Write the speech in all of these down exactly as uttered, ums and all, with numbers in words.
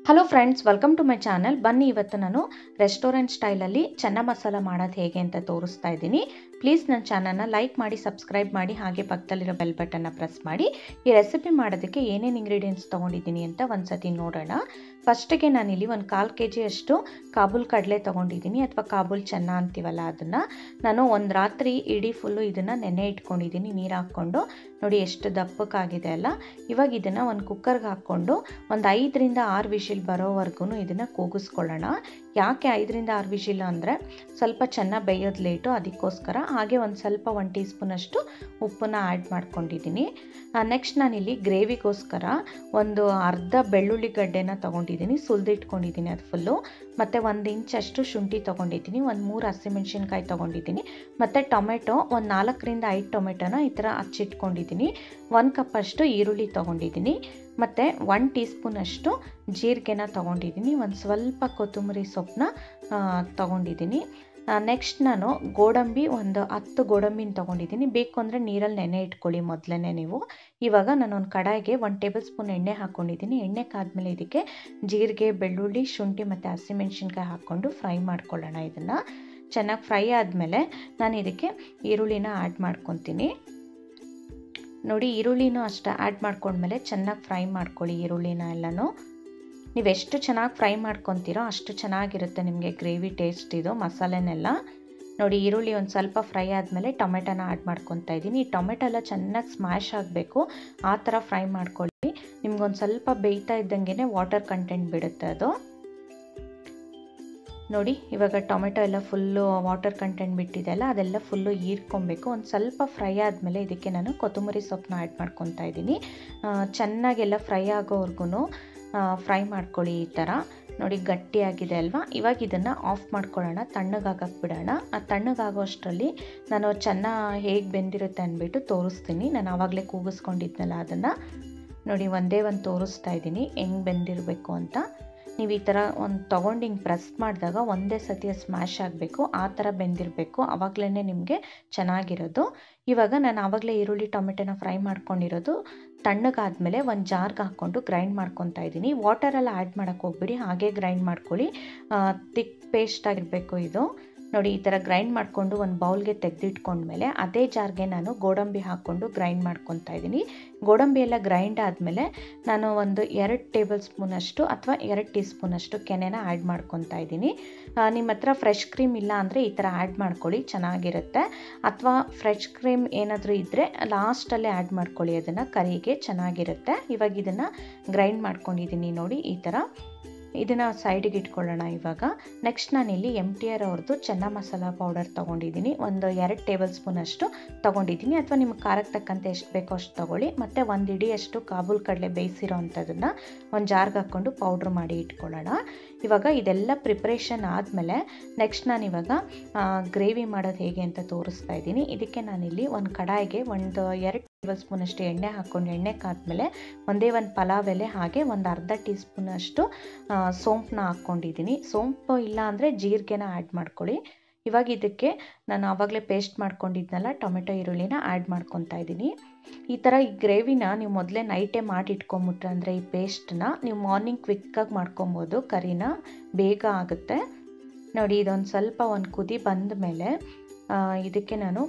Hello friends, welcome to my channel. ಬನ್ನಿ ಇವತ್ತು ನಾನು ರೆಸ್ಟೋರೆಂಟ್ ಸ್ಟೈಲಲ್ಲಿ ಚೆನ್ನ ಮಸಾಲ ಮಾಡೋದು ಹೇಗೆ ಅಂತ ತೋರಿಸ್ತಾ ಇದ್ದೀನಿ. ಪ್ಲೀಸ್ ನನ್ನ ಚಾನಲ್ನ ಲೈಕ್ ಮಾಡಿ, ಸಬ್ಸ್ಕ್ರೈಬ್ ಮಾಡಿ, ಹಾಗೆ ಪಕ್ಕದಲ್ಲಿರೋ ಬೆಲ್ ಬಟನ್ನ ಪ್ರೆಸ್ ಮಾಡಿ. ಈ ರೆಸಿಪಿ ಮಾಡೋದಕ್ಕೆ ಏನೇನು ಇಂಗ್ರೀಡಿಯೆಂಟ್ಸ್ ತೊಗೊಂಡಿದ್ದೀನಿ ಅಂತ ಒಂದ್ಸತಿ ನೋಡೋಣ. ಫಸ್ಟಿಗೆ ನಾನಿಲ್ಲಿ ಒಂದು ಕಾಲು ಕೆ ಜಿಯಷ್ಟು ಕಾಬೂಲ್ ಕಡಲೆ ತೊಗೊಂಡಿದ್ದೀನಿ, ಅಥವಾ ಕಾಬೂಲ್ ಚೆನ್ನ ಅಂತೀವಲ್ಲ ಅದನ್ನು. ನಾನು ಒಂದು ರಾತ್ರಿ ಇಡೀ ಫುಲ್ಲು ಇದನ್ನು ನೆನೆ ಇಟ್ಕೊಂಡಿದ್ದೀನಿ ನೀರು ಹಾಕ್ಕೊಂಡು. ನೋಡಿ ಎಷ್ಟು ದಪ್ಪಕ್ಕಾಗಿದೆ ಅಲ್ಲ. ಇವಾಗ ಇದನ್ನು ಒಂದು ಕುಕ್ಕರ್ಗೆ ಹಾಕ್ಕೊಂಡು ಒಂದು ಐದರಿಂದ ಆರು ವಿಶಿಲ್ ಬರೋವರೆಗೂ ಇದನ್ನು ಕೂಗಿಸ್ಕೊಳ್ಳೋಣ. ಯಾಕೆ ಐದರಿಂದ ಆರು ವಿಶಿಲ್ ಅಂದರೆ ಸ್ವಲ್ಪ ಚೆನ್ನಾಗಿ ಬೇಯೋದು ಲೇಟು, ಅದಕ್ಕೋಸ್ಕರ. ಹಾಗೆ ಒಂದು ಸ್ವಲ್ಪ ಒಂದು ಟೀ ಸ್ಪೂನಷ್ಟು ಉಪ್ಪನ್ನ ಆ್ಯಡ್ ಮಾಡ್ಕೊಂಡಿದ್ದೀನಿ. ನೆಕ್ಸ್ಟ್ ನಾನಿಲ್ಲಿ ಗ್ರೇವಿಗೋಸ್ಕರ ಒಂದು ಅರ್ಧ ಬೆಳ್ಳುಳ್ಳಿ ಗಡ್ಡೆನ ತೊಗೊಂಡಿದ್ದೀನಿ, ಸುಲಿದಿಟ್ಕೊಂಡಿದ್ದೀನಿ ಅದು ಫುಲ್ಲು. ಮತ್ತು ಒಂದು ಇಂಚಷ್ಟು ಶುಂಠಿ ತೊಗೊಂಡಿದ್ದೀನಿ, ಒಂದು ಮೂರು ಹಸಿಮೆಣ್ಸಿನ್ಕಾಯಿ ತೊಗೊಂಡಿದ್ದೀನಿ, ಮತ್ತು ಟೊಮೆಟೊ ಒಂದು ನಾಲ್ಕರಿಂದ ಐದು ಟೊಮೆಟೊನ ಈ ಥರ ಹಚ್ಚಿಟ್ಕೊಂಡಿದ್ದೀನಿ. ಒಂದು ಕಪ್ಪಷ್ಟು ಈರುಳ್ಳಿ ತೊಗೊಂಡಿದ್ದೀನಿ, ಮತ್ತು ಒನ್ ಟೀ ಸ್ಪೂನಷ್ಟು ಜೀರಿಗೆನ ತೊಗೊಂಡಿದ್ದೀನಿ, ಒಂದು ಸ್ವಲ್ಪ ಕೊತ್ತಂಬರಿ ಸೊಪ್ಪನ್ನ ತೊಗೊಂಡಿದ್ದೀನಿ. ನೆಕ್ಸ್ಟ್ ನಾನು ಗೋಡಂಬಿ ಒಂದು ಹತ್ತು ಗೋಡಂಬಿನ ತೊಗೊಂಡಿದ್ದೀನಿ. ಬೇಕು ಅಂದರೆ ನೀರಲ್ಲಿ ನೆನೆ ಇಟ್ಕೊಳ್ಳಿ ಮೊದಲೇ ನೀವು. ಇವಾಗ ನಾನು ಒಂದು ಕಡಾಯಿಗೆ ಒಂದು ಟೇಬಲ್ ಸ್ಪೂನ್ ಎಣ್ಣೆ ಹಾಕ್ಕೊಂಡಿದ್ದೀನಿ. ಎಣ್ಣೆ ಕಾದ್ಮೇಲೆ ಇದಕ್ಕೆ ಜೀರಿಗೆ, ಬೆಳ್ಳುಳ್ಳಿ, ಶುಂಠಿ ಮತ್ತು ಹಸಿಮೆಣ್ಸಿನ್ಕಾಯಿ ಹಾಕ್ಕೊಂಡು ಫ್ರೈ ಮಾಡ್ಕೊಳ್ಳೋಣ. ಇದನ್ನು ಚೆನ್ನಾಗಿ ಫ್ರೈ ಆದಮೇಲೆ ನಾನು ಇದಕ್ಕೆ ಈರುಳ್ಳಿನ ಆ್ಯಡ್ ಮಾಡ್ಕೊತೀನಿ. ನೋಡಿ, ಈರುಳ್ಳಿನೂ ಅಷ್ಟೇ ಆ್ಯಡ್ ಮಾಡ್ಕೊಂಡ್ಮೇಲೆ ಚೆನ್ನಾಗಿ ಫ್ರೈ ಮಾಡ್ಕೊಳ್ಳಿ ಈರುಳ್ಳಿನ ಎಲ್ಲನೂ. ನೀವೆಷ್ಟು ಚೆನ್ನಾಗಿ ಫ್ರೈ ಮಾಡ್ಕೊತೀರೋ ಅಷ್ಟು ಚೆನ್ನಾಗಿರುತ್ತೆ ನಿಮಗೆ ಗ್ರೇವಿ ಟೇಸ್ಟ್ ಇದು ಮಸಾಲೆನೆಲ್ಲ. ನೋಡಿ, ಈರುಳ್ಳಿ ಒಂದು ಸ್ವಲ್ಪ ಫ್ರೈ ಆದಮೇಲೆ ಟೊಮೆಟೊನ ಆ್ಯಡ್ ಮಾಡ್ಕೊತಾ ಇದ್ದೀನಿ. ಈ ಟೊಮೆಟೊ ಎಲ್ಲ ಚೆನ್ನಾಗಿ ಸ್ಮ್ಯಾಶ್ ಆಗಬೇಕು, ಆ ಥರ ಫ್ರೈ ಮಾಡ್ಕೊಳ್ಳಿ. ನಿಮ್ಗೊಂದು ಸ್ವಲ್ಪ ಬೇಯ್ತಾ ಇದ್ದಂಗೆ ವಾಟರ್ ಕಂಟೆಂಟ್ ಬಿಡುತ್ತೆ ಅದು. ನೋಡಿ, ಇವಾಗ ಟೊಮೆಟೊ ಎಲ್ಲ ಫುಲ್ಲು ವಾಟರ್ ಕಂಟೆಂಟ್ ಬಿಟ್ಟಿದೆ ಅಲ್ಲ, ಅದೆಲ್ಲ ಫುಲ್ಲು ಹೀರ್ಕೊಬೇಕು. ಒಂದು ಸ್ವಲ್ಪ ಫ್ರೈ ಆದಮೇಲೆ ಇದಕ್ಕೆ ನಾನು ಕೊತ್ತಂಬರಿ ಸೊಪ್ಪನ್ನ ಆ್ಯಡ್ ಮಾಡ್ಕೊತಾ ಇದ್ದೀನಿ. ಚೆನ್ನಾಗೆಲ್ಲ ಫ್ರೈ ಆಗೋವರೆಗೂ ಫ್ರೈ ಮಾಡ್ಕೊಳ್ಳಿ ಈ ಥರ. ನೋಡಿ, ಗಟ್ಟಿಯಾಗಿದೆ ಅಲ್ವಾ. ಇವಾಗ ಇದನ್ನು ಆಫ್ ಮಾಡ್ಕೊಳ್ಳೋಣ, ತಣ್ಣಗಾಗಕ್ಕೆ ಬಿಡೋಣ. ಆ ತಣ್ಣಗಾಗೋ ಅಷ್ಟರಲ್ಲಿ ನಾನು ಚೆನ್ನ ಹೇಗೆ ಬೆಂದಿರುತ್ತೆ ಅಂದ್ಬಿಟ್ಟು ತೋರಿಸ್ತೀನಿ. ನಾನು ಆವಾಗಲೇ ಕೂಗಿಸ್ಕೊಂಡಿದ್ನಲ್ಲ ಅದನ್ನು. ನೋಡಿ, ಒಂದೇ ಒಂದು ತೋರಿಸ್ತಾ ಇದ್ದೀನಿ ಹೆಂಗೆ ಬೆಂದಿರಬೇಕು ಅಂತ. ನೀವು ಈ ಥರ ಒಂದು ತೊಗೊಂಡು ಹಿಂಗೆ ಪ್ರೆಸ್ ಮಾಡಿದಾಗ ಒಂದೇ ಸತಿಯ ಸ್ಮ್ಯಾಶ್ ಆಗಬೇಕು, ಆ ಥರ ಬೆಂದಿರಬೇಕು. ಆವಾಗಲೇ ನಿಮಗೆ ಚೆನ್ನಾಗಿರೋದು. ಇವಾಗ ನಾನು ಆವಾಗಲೇ ಈರುಳ್ಳಿ ಟೊಮೆಟೊನ ಫ್ರೈ ಮಾಡ್ಕೊಂಡಿರೋದು ತಣ್ಣಗಾದ್ಮೇಲೆ ಒಂದು ಜಾರ್ಗೆ ಹಾಕ್ಕೊಂಡು ಗ್ರೈಂಡ್ ಮಾಡ್ಕೊತಾ ಇದ್ದೀನಿ. ವಾಟರೆಲ್ಲ ಆ್ಯಡ್ ಮಾಡೋಕ್ಕೆ ಹೋಗ್ಬಿಡಿ, ಹಾಗೆ ಗ್ರೈಂಡ್ ಮಾಡ್ಕೊಳ್ಳಿ. ತಿಕ್ ಪೇಸ್ಟ್ ಆಗಿರಬೇಕು ಇದು. ನೋಡಿ, ಈ ಥರ ಗ್ರೈಂಡ್ ಮಾಡಿಕೊಂಡು ಒಂದು ಬೌಲ್ಗೆ ತೆಗೆದಿಟ್ಕೊಂಡ್ಮೇಲೆ ಅದೇ ಜಾರ್ಗೆ ನಾನು ಗೋಡಂಬಿ ಹಾಕ್ಕೊಂಡು ಗ್ರೈಂಡ್ ಮಾಡ್ಕೊತಾ ಇದ್ದೀನಿ. ಗೋಡಂಬಿ ಎಲ್ಲ ಗ್ರೈಂಡ್ ಆದಮೇಲೆ ನಾನು ಒಂದು ಎರಡು ಟೇಬಲ್ ಸ್ಪೂನಷ್ಟು ಅಥವಾ ಎರಡು ಟೀ ಸ್ಪೂನಷ್ಟು ಕೆನೆನ ಆ್ಯಡ್ ಮಾಡ್ಕೊತಾ ಇದ್ದೀನಿ. ನಿಮ್ಮ ಹತ್ರ ಫ್ರೆಶ್ ಕ್ರೀಮ್ ಇಲ್ಲ ಅಂದರೆ ಈ ಥರ ಆ್ಯಡ್ ಮಾಡ್ಕೊಳ್ಳಿ, ಚೆನ್ನಾಗಿರುತ್ತೆ. ಅಥವಾ ಫ್ರೆಶ್ ಕ್ರೀಮ್ ಏನಾದರೂ ಇದ್ದರೆ ಲಾಸ್ಟಲ್ಲೇ ಆ್ಯಡ್ ಮಾಡ್ಕೊಳ್ಳಿ, ಅದನ್ನು ಕರಿಗೆ ಚೆನ್ನಾಗಿರುತ್ತೆ. ಇವಾಗ ಇದನ್ನು ಗ್ರೈಂಡ್ ಮಾಡ್ಕೊಂಡಿದ್ದೀನಿ ನೋಡಿ ಈ ಥರ. ಇದನ್ನು ಸೈಡಿಗೆ ಇಟ್ಕೊಳ್ಳೋಣ ಇವಾಗ. ನೆಕ್ಸ್ಟ್ ನಾನಿಲ್ಲಿ ಎಮ್ ಟಿ ಆರ್ ಅವ್ರದ್ದು ಚೆನ್ನ ಮಸಾಲ ಪೌಡರ್ ತೊಗೊಂಡಿದ್ದೀನಿ. ಒಂದು ಎರಡು ಟೇಬಲ್ ಸ್ಪೂನಷ್ಟು ತೊಗೊಂಡಿದ್ದೀನಿ, ಅಥವಾ ನಿಮ್ಗೆ ಖಾರಕ್ಕೆ ತಕ್ಕಂತೆ ಎಷ್ಟು ಬೇಕೋ ಅಷ್ಟು ತೊಗೊಳ್ಳಿ. ಮತ್ತು ಒಂದು ಇಡಿಯಷ್ಟು ಕಾಬೂಲ್ ಕಡಲೆ ಬೇಯಿಸಿರೋ ಅಂಥದ್ದನ್ನು ಒಂದು ಜಾರ್ಗೆ ಹಾಕ್ಕೊಂಡು ಪೌಡ್ರ್ ಮಾಡಿ ಇಟ್ಕೊಳ್ಳೋಣ. ಇವಾಗ ಇದೆಲ್ಲ ಪ್ರಿಪ್ರೇಷನ್ ಆದಮೇಲೆ ನೆಕ್ಸ್ಟ್ ನಾನಿವಾಗ ಗ್ರೇವಿ ಮಾಡೋದು ಹೇಗೆ ಅಂತ ತೋರಿಸ್ತಾ ಇದ್ದೀನಿ. ಇದಕ್ಕೆ ನಾನಿಲ್ಲಿ ಒಂದು ಕಡಾಯಿಗೆ ಒಂದು ಎರಡು ಟೇಬಲ್ ಸ್ಪೂನಷ್ಟು ಎಣ್ಣೆ ಹಾಕ್ಕೊಂಡು, ಎಣ್ಣೆ ಕಾದ್ಮೇಲೆ ಒಂದೇ ಒಂದು ಪಲಾವ್ ಎಲೆ ಹಾಗೆ ಒಂದು ಅರ್ಧ ಟೀ ಸ್ಪೂನಷ್ಟು ಸೋಂಪನ್ನ ಹಾಕ್ಕೊಂಡಿದ್ದೀನಿ. ಸೋಂಪು ಇಲ್ಲ ಅಂದರೆ ಜೀರಿಗೆನ ಆ್ಯಡ್ ಮಾಡ್ಕೊಳ್ಳಿ. ಇವಾಗ ಇದಕ್ಕೆ ನಾನು ಆವಾಗಲೇ ಪೇಸ್ಟ್ ಮಾಡ್ಕೊಂಡಿದ್ನಲ್ಲ ಟೊಮೆಟೊ ಈರುಳ್ಳಿನ ಆ್ಯಡ್ ಮಾಡ್ಕೊತಾ ಇದ್ದೀನಿ. ಈ ಥರ ಈ ಗ್ರೇವಿನ ನೀವು ಮೊದಲೇ ನೈಟೇ ಮಾಡಿ ಇಟ್ಕೊಂಬಿಟ್ರೆ ಅಂದರೆ ಈ ಪೇಸ್ಟನ್ನ ನೀವು ಮಾರ್ನಿಂಗ್ ಕ್ವಿಕ್ಕಾಗಿ ಮಾಡ್ಕೊಬೋದು, ಕರಿನ ಬೇಗ ಆಗುತ್ತೆ. ನೋಡಿ, ಇದೊಂದು ಸ್ವಲ್ಪ ಒಂದು ಕುದಿ ಬಂದ ಮೇಲೆ ಇದಕ್ಕೆ ನಾನು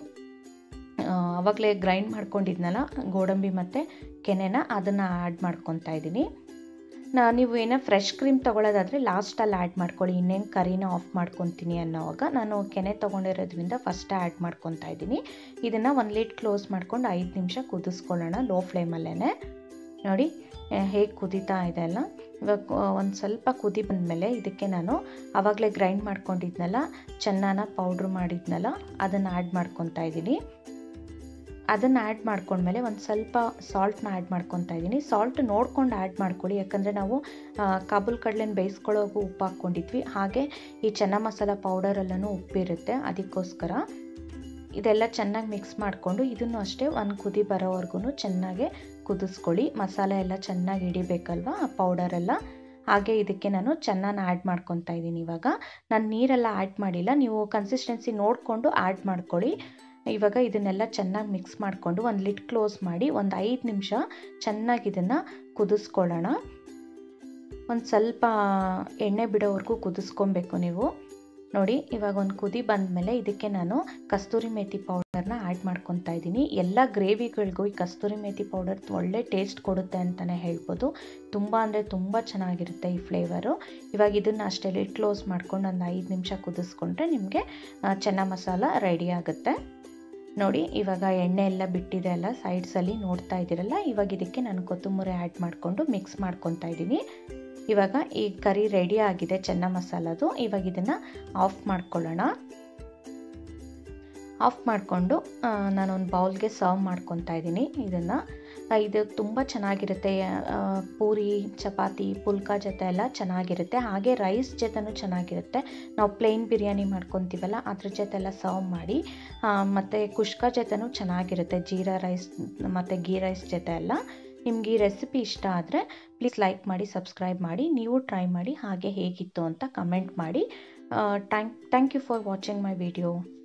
ಆವಾಗಲೇ ಗ್ರೈಂಡ್ ಮಾಡ್ಕೊಂಡಿದ್ನಲ್ಲ ಗೋಡಂಬಿ ಮತ್ತು ಕೆನೆನ ಅದನ್ನು ಆ್ಯಡ್ ಮಾಡ್ಕೊತಾ ಇದ್ದೀನಿ. ನಾ ನೀವು ಏನೋ ಫ್ರೆಶ್ ಕ್ರೀಮ್ ತೊಗೊಳ್ಳೋದಾದರೆ ಲಾಸ್ಟಲ್ಲಿ ಆ್ಯಡ್ ಮಾಡ್ಕೊಳ್ಳಿ, ಇನ್ನೇನು ಕರಿನ ಆಫ್ ಮಾಡ್ಕೊತೀನಿ ಅನ್ನೋವಾಗ. ನಾನು ಕೆನೆ ತೊಗೊಂಡಿರೋದ್ರಿಂದ ಫಸ್ಟ್ ಆ್ಯಡ್ ಮಾಡ್ಕೊತಾ ಇದ್ದೀನಿ. ಇದನ್ನು ಒಂದು ಲಿಡ್ ಕ್ಲೋಸ್ ಮಾಡ್ಕೊಂಡು ಐದು ನಿಮಿಷ ಕುದಿಸ್ಕೊಳ್ಳೋಣ ಲೋ ಫ್ಲೇಮಲ್ಲೇ. ನೋಡಿ ಹೇಗೆ ಕುದೀತಾ ಇದೆ ಅಲ್ಲ. ಇವಾಗ ಒಂದು ಸ್ವಲ್ಪ ಕುದಿ ಬಂದಮೇಲೆ ಇದಕ್ಕೆ ನಾನು ಆವಾಗಲೇ ಗ್ರೈಂಡ್ ಮಾಡ್ಕೊಂಡಿದ್ನಲ್ಲ ಚೆನ್ನಾನ ಪೌಡ್ರ್ ಮಾಡಿದ್ನಲ್ಲ ಅದನ್ನು ಆ್ಯಡ್ ಮಾಡ್ಕೊತಾ ಇದ್ದೀನಿ. ಅದನ್ನು ಆ್ಯಡ್ ಮಾಡ್ಕೊಂಡ್ಮೇಲೆ ಒಂದು ಸ್ವಲ್ಪ ಸಾಲ್ಟ್ನ ಆ್ಯಡ್ ಮಾಡ್ಕೊತಾ ಇದ್ದೀನಿ. ಸಾಲ್ಟ್ ನೋಡ್ಕೊಂಡು ಆ್ಯಡ್ ಮಾಡ್ಕೊಳ್ಳಿ, ಯಾಕಂದರೆ ನಾವು ಕಾಬೂಲ್ ಕಡಲೆನ ಬೇಯಿಸ್ಕೊಳ್ಳೋಗೂ ಉಪ್ಪು ಹಾಕ್ಕೊಂಡಿದ್ವಿ, ಹಾಗೆ ಈ ಚೆನ್ನ ಮಸಾಲ ಪೌಡರಲ್ಲೂ ಉಪ್ಪಿರುತ್ತೆ, ಅದಕ್ಕೋಸ್ಕರ. ಇದೆಲ್ಲ ಚೆನ್ನಾಗಿ ಮಿಕ್ಸ್ ಮಾಡಿಕೊಂಡು ಇದನ್ನು ಅಷ್ಟೇ ಒಂದು ಕುದಿ ಬರೋವರೆಗೂ ಚೆನ್ನಾಗೆ ಕುದಿಸ್ಕೊಳ್ಳಿ. ಮಸಾಲೆ ಎಲ್ಲ ಚೆನ್ನಾಗಿ ಹಿಡಿಬೇಕಲ್ವ ಆ ಪೌಡರೆಲ್ಲ. ಹಾಗೆ ಇದಕ್ಕೆ ನಾನು ಚೆನ್ನಾಗಿ ಆ್ಯಡ್ ಮಾಡ್ಕೊತಾ ಇದ್ದೀನಿ. ಇವಾಗ ನಾನು ನೀರೆಲ್ಲ ಆ್ಯಡ್ ಮಾಡಿಲ್ಲ, ನೀವು ಕನ್ಸಿಸ್ಟೆನ್ಸಿ ನೋಡಿಕೊಂಡು ಆ್ಯಡ್ ಮಾಡ್ಕೊಳ್ಳಿ. ಇವಾಗ ಇದನ್ನೆಲ್ಲ ಚೆನ್ನಾಗಿ ಮಿಕ್ಸ್ ಮಾಡಿಕೊಂಡು ಒಂದು ಲಿಡ್ ಕ್ಲೋಸ್ ಮಾಡಿ ಒಂದು ಐದು ನಿಮಿಷ ಚೆನ್ನಾಗಿ ಇದನ್ನು ಕುದಿಸ್ಕೊಳ್ಳೋಣ. ಒಂದು ಸ್ವಲ್ಪ ಎಣ್ಣೆ ಬಿಡೋವರೆಗೂ ಕುದಿಸ್ಕೊಬೇಕು ನೀವು. ನೋಡಿ ಇವಾಗ ಒಂದು ಕುದಿ ಬಂದಮೇಲೆ ಇದಕ್ಕೆ ನಾನು ಕಸ್ತೂರಿ ಮೇಥಿ ಪೌಡರ್ನ ಆ್ಯಡ್ ಮಾಡ್ಕೊತಾ ಇದ್ದೀನಿ. ಎಲ್ಲ ಗ್ರೇವಿಗಳಿಗೂ ಈ ಕಸ್ತೂರಿ ಮೇಥಿ ಪೌಡರ್ ಒಳ್ಳೆ ಟೇಸ್ಟ್ ಕೊಡುತ್ತೆ ಅಂತಲೇ ಹೇಳ್ಬೋದು. ತುಂಬ ಅಂದರೆ ತುಂಬ ಚೆನ್ನಾಗಿರುತ್ತೆ ಈ ಫ್ಲೇವರು. ಇವಾಗ ಇದನ್ನು ಅಷ್ಟೇ ಲಿಡ್ ಕ್ಲೋಸ್ ಮಾಡ್ಕೊಂಡು ಒಂದು ಐದು ನಿಮಿಷ ಕುದಿಸ್ಕೊಂಡ್ರೆ ನಿಮಗೆ ಚೆನ್ನ ಮಸಾಲ ರೆಡಿ ಆಗುತ್ತೆ. ನೋಡಿ ಇವಾಗ ಎಣ್ಣೆ ಎಲ್ಲ ಬಿಟ್ಟಿದೆ ಅಲ್ಲ ಸೈಡ್ಸಲ್ಲಿ ನೋಡ್ತಾ ಇದ್ದೀರಲ್ಲ. ಇವಾಗ ಇದಕ್ಕೆ ನಾನು ಕೊತ್ತಂಬರಿ ಆ್ಯಡ್ ಮಾಡಿಕೊಂಡು ಮಿಕ್ಸ್ ಮಾಡ್ಕೊತಾ ಇದ್ದೀನಿ. ಇವಾಗ ಈ ಕರಿ ರೆಡಿ ಆಗಿದೆ ಚೆನ್ನ ಮಸಾಲದು. ಇವಾಗ ಇದನ್ನು ಆಫ್ ಮಾಡ್ಕೊಳ್ಳೋಣ. ಆಫ್ ಮಾಡಿಕೊಂಡು ನಾನೊಂದು ಬೌಲ್ಗೆ ಸರ್ವ್ ಮಾಡ್ಕೊತಾ ಇದ್ದೀನಿ ಇದನ್ನು. ಇದು ತುಂಬ ಚೆನ್ನಾಗಿರುತ್ತೆ. ಪೂರಿ, ಚಪಾತಿ, ಪುಲ್ಕ ಜೊತೆ ಎಲ್ಲ ಚೆನ್ನಾಗಿರುತ್ತೆ. ಹಾಗೆ ರೈಸ್ ಜೊತೆನೂ ಚೆನ್ನಾಗಿರುತ್ತೆ. ನಾವು ಪ್ಲೇನ್ ಬಿರಿಯಾನಿ ಮಾಡ್ಕೊತೀವಲ್ಲ ಅದ್ರ ಜೊತೆ ಎಲ್ಲ ಸರ್ವ್ ಮಾಡಿ. ಮತ್ತು ಕುಷ್ಕ ಜೊತೆನೂ ಚೆನ್ನಾಗಿರುತ್ತೆ, ಜೀರಾ ರೈಸ್ ಮತ್ತು ಗೀ ರೈಸ್ ಜೊತೆ ಎಲ್ಲ. ನಿಮ್ಗೆ ಈ ರೆಸಿಪಿ ಇಷ್ಟ ಆದರೆ ಪ್ಲೀಸ್ ಲೈಕ್ ಮಾಡಿ, ಸಬ್ಸ್ಕ್ರೈಬ್ ಮಾಡಿ. ನೀವು ಟ್ರೈ ಮಾಡಿ ಹಾಗೆ ಹೇಗಿತ್ತು ಅಂತ ಕಮೆಂಟ್ ಮಾಡಿ. Thank thank you for watching my video.